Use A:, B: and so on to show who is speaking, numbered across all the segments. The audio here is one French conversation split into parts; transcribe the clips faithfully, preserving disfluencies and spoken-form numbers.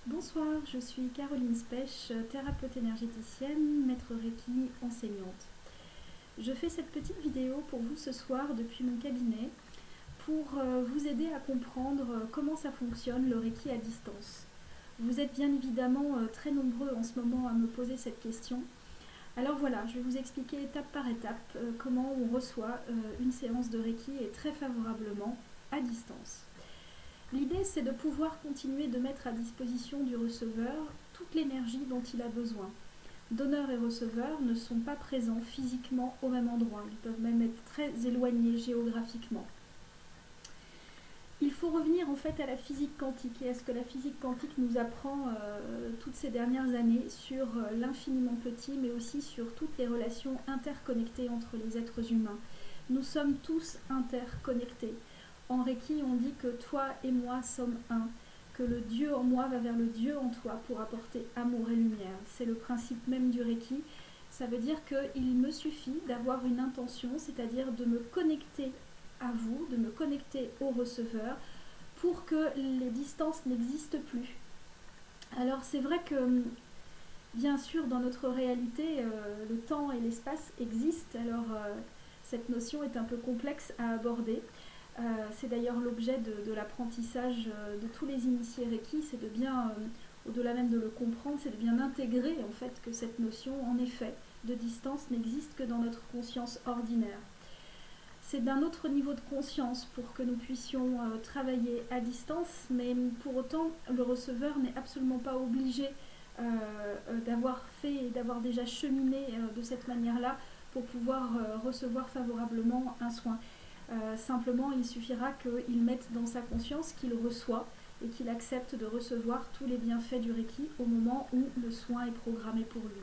A: Bonsoir, je suis Caroline Spech, thérapeute énergéticienne, maître Reiki, enseignante. Je fais cette petite vidéo pour vous ce soir depuis mon cabinet pour vous aider à comprendre comment ça fonctionne le Reiki à distance. Vous êtes bien évidemment très nombreux en ce moment à me poser cette question. Alors voilà, je vais vous expliquer étape par étape comment on reçoit une séance de Reiki et très favorablement à distance. L'idée, c'est de pouvoir continuer de mettre à disposition du receveur toute l'énergie dont il a besoin. Donneur et receveur ne sont pas présents physiquement au même endroit, ils peuvent même être très éloignés géographiquement. Il faut revenir en fait à la physique quantique et à ce que la physique quantique nous apprend euh, toutes ces dernières années sur euh, l'infiniment petit, mais aussi sur toutes les relations interconnectées entre les êtres humains. Nous sommes tous interconnectés. En Reiki, on dit que toi et moi sommes un, que le Dieu en moi va vers le Dieu en toi pour apporter amour et lumière. C'est le principe même du Reiki. Ça veut dire qu'il me suffit d'avoir une intention, c'est-à-dire de me connecter à vous, de me connecter au receveur pour que les distances n'existent plus. Alors c'est vrai que, bien sûr, dans notre réalité, euh, le temps et l'espace existent. Alors euh, cette notion est un peu complexe à aborder. Euh, c'est d'ailleurs l'objet de, de l'apprentissage de tous les initiés Reiki, c'est de bien, euh, au-delà même de le comprendre, c'est de bien intégrer en fait que cette notion, en effet, de distance n'existe que dans notre conscience ordinaire. C'est d'un autre niveau de conscience pour que nous puissions euh, travailler à distance, mais pour autant, le receveur n'est absolument pas obligé euh, euh, d'avoir fait et d'avoir déjà cheminé euh, de cette manière-là pour pouvoir euh, recevoir favorablement un soin. Euh, simplement, il suffira qu'il mette dans sa conscience qu'il reçoit et qu'il accepte de recevoir tous les bienfaits du Reiki au moment où le soin est programmé pour lui.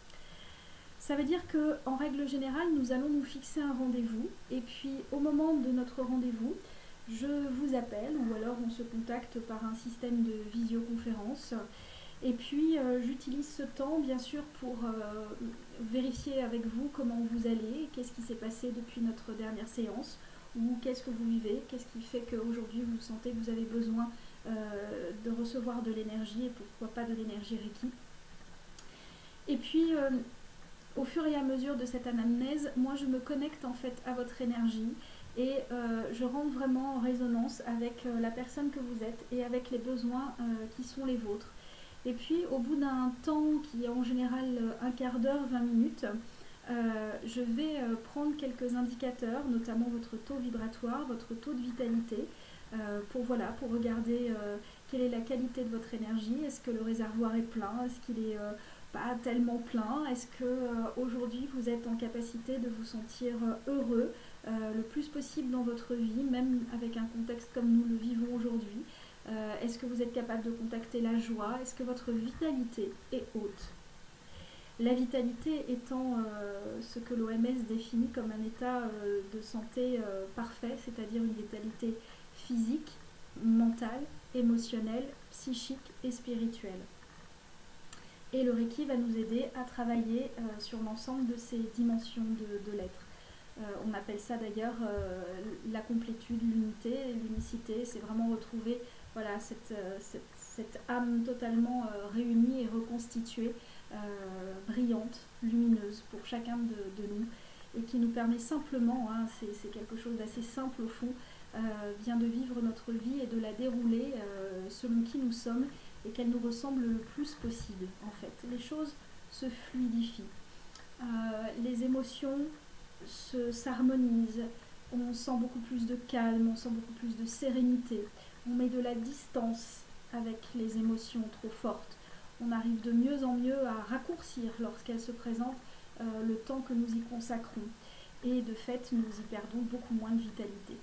A: Ça veut dire qu'en règle générale, nous allons nous fixer un rendez-vous et puis au moment de notre rendez-vous, je vous appelle ou alors on se contacte par un système de visioconférence. Et puis euh, j'utilise ce temps bien sûr pour euh, vérifier avec vous comment vous allez, qu'est-ce qui s'est passé depuis notre dernière séance, ou qu'est-ce que vous vivez, qu'est-ce qui fait qu'aujourd'hui vous sentez que vous avez besoin euh, de recevoir de l'énergie et pourquoi pas de l'énergie Reiki. Et puis euh, au fur et à mesure de cette anamnèse, moi je me connecte en fait à votre énergie et euh, je rentre vraiment en résonance avec euh, la personne que vous êtes et avec les besoins euh, qui sont les vôtres. Et puis au bout d'un temps qui est en général un quart d'heure, vingt minutes, euh, je vais euh, prendre quelques indicateurs, notamment votre taux vibratoire, votre taux de vitalité, euh, pour, voilà, pour regarder euh, quelle est la qualité de votre énergie, est-ce que le réservoir est plein, est-ce qu'il est euh, pas tellement plein, est-ce que euh, aujourd'hui vous êtes en capacité de vous sentir heureux euh, le plus possible dans votre vie, même avec un contexte comme nous le vivons aujourd'hui. Euh, est-ce que vous êtes capable de contacter la joie? Est-ce que votre vitalité est haute? La vitalité étant euh, ce que l'O M S définit comme un état euh, de santé euh, parfait, c'est-à-dire une vitalité physique, mentale, émotionnelle, psychique et spirituelle. Et le Reiki va nous aider à travailler euh, sur l'ensemble de ces dimensions de, de l'être. Euh, on appelle ça d'ailleurs euh, la complétude, l'unité, l'unicité. C'est vraiment retrouver voilà, cette, euh, cette, cette âme totalement euh, réunie et reconstituée, euh, brillante, lumineuse pour chacun de, de nous, et qui nous permet simplement, hein, c'est quelque chose d'assez simple au fond, euh, bien de vivre notre vie et de la dérouler euh, selon qui nous sommes et qu'elle nous ressemble le plus possible en fait. Les choses se fluidifient, euh, les émotions s'harmonisent, on sent beaucoup plus de calme, on sent beaucoup plus de sérénité, on met de la distance avec les émotions trop fortes, on arrive de mieux en mieux à raccourcir lorsqu'elles se présentent euh, le temps que nous y consacrons et de fait nous y perdons beaucoup moins de vitalité.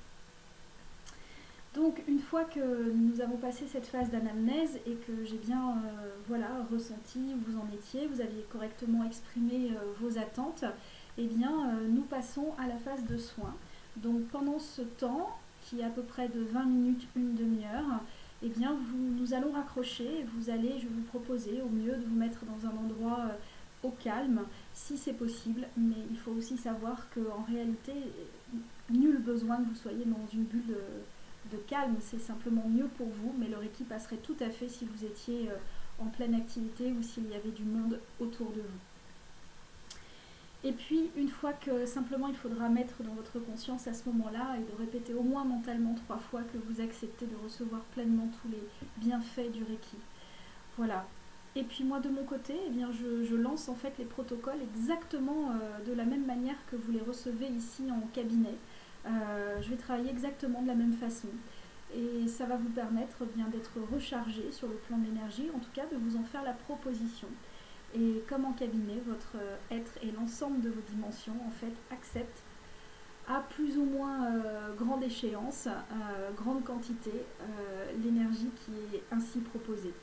A: Donc une fois que nous avons passé cette phase d'anamnèse et que j'ai bien euh, voilà, ressenti où vous en étiez, vous aviez correctement exprimé euh, vos attentes, eh bien euh, nous passons à la phase de soins. Donc pendant ce temps, qui est à peu près de vingt minutes, une demi-heure, eh bien vous, nous allons raccrocher et vous allez, je vais vous proposer au mieux de vous mettre dans un endroit euh, au calme, si c'est possible, mais il faut aussi savoir qu'en réalité, nul besoin que vous soyez dans une bulle euh, de calme, c'est simplement mieux pour vous, mais le Reiki passerait tout à fait si vous étiez en pleine activité ou s'il y avait du monde autour de vous. Et puis, une fois que simplement il faudra mettre dans votre conscience à ce moment-là et de répéter au moins mentalement trois fois que vous acceptez de recevoir pleinement tous les bienfaits du Reiki. Voilà. Et puis moi de mon côté, eh bien, je, je lance en fait les protocoles exactement euh, de la même manière que vous les recevez ici en cabinet. Euh, je vais travailler exactement de la même façon. Et ça va vous permettre eh bien d'être rechargé sur le plan de l'énergie, en tout cas de vous en faire la proposition. Et comme en cabinet, votre être et l'ensemble de vos dimensions en fait acceptent à plus ou moins euh, grande échéance, euh, grande quantité, euh, l'énergie qui est ainsi proposée.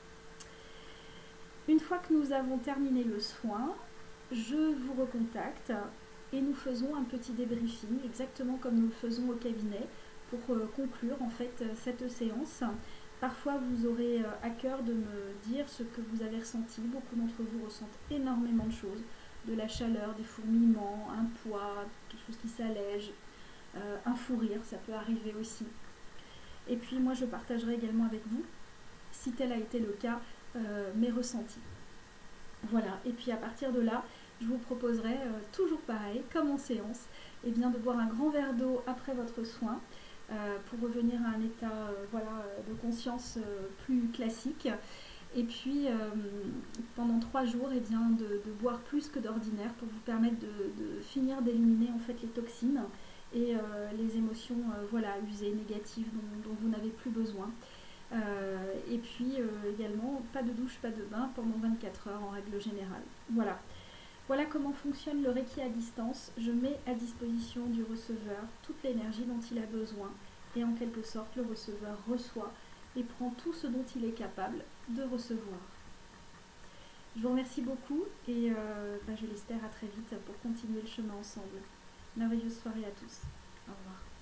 A: Une fois que nous avons terminé le soin, je vous recontacte et nous faisons un petit débriefing, exactement comme nous le faisons au cabinet, pour euh, conclure en fait cette séance. Parfois, vous aurez à cœur de me dire ce que vous avez ressenti. Beaucoup d'entre vous ressentent énormément de choses, de la chaleur, des fourmillements, un poids, quelque chose qui s'allège, euh, un fou rire, ça peut arriver aussi. Et puis moi, je partagerai également avec vous, si tel a été le cas, euh, mes ressentis. Voilà, et puis à partir de là, je vous proposerai, euh, toujours pareil, comme en séance, eh bien, de boire un grand verre d'eau après votre soin, Euh, pour revenir à un état euh, voilà, de conscience euh, plus classique. Et puis, euh, pendant trois jours, eh bien, de, de boire plus que d'ordinaire pour vous permettre de, de finir d'éliminer en fait, les toxines et euh, les émotions euh, voilà, usées, négatives dont, dont vous n'avez plus besoin. Euh, et puis euh, également, pas de douche, pas de bain pendant vingt-quatre heures en règle générale. Voilà. Voilà comment fonctionne le Reiki à distance. Je mets à disposition du receveur toute l'énergie dont il a besoin et en quelque sorte le receveur reçoit et prend tout ce dont il est capable de recevoir. Je vous remercie beaucoup et euh, bah, je l'espère à très vite pour continuer le chemin ensemble. Merveilleuse soirée à tous. Au revoir.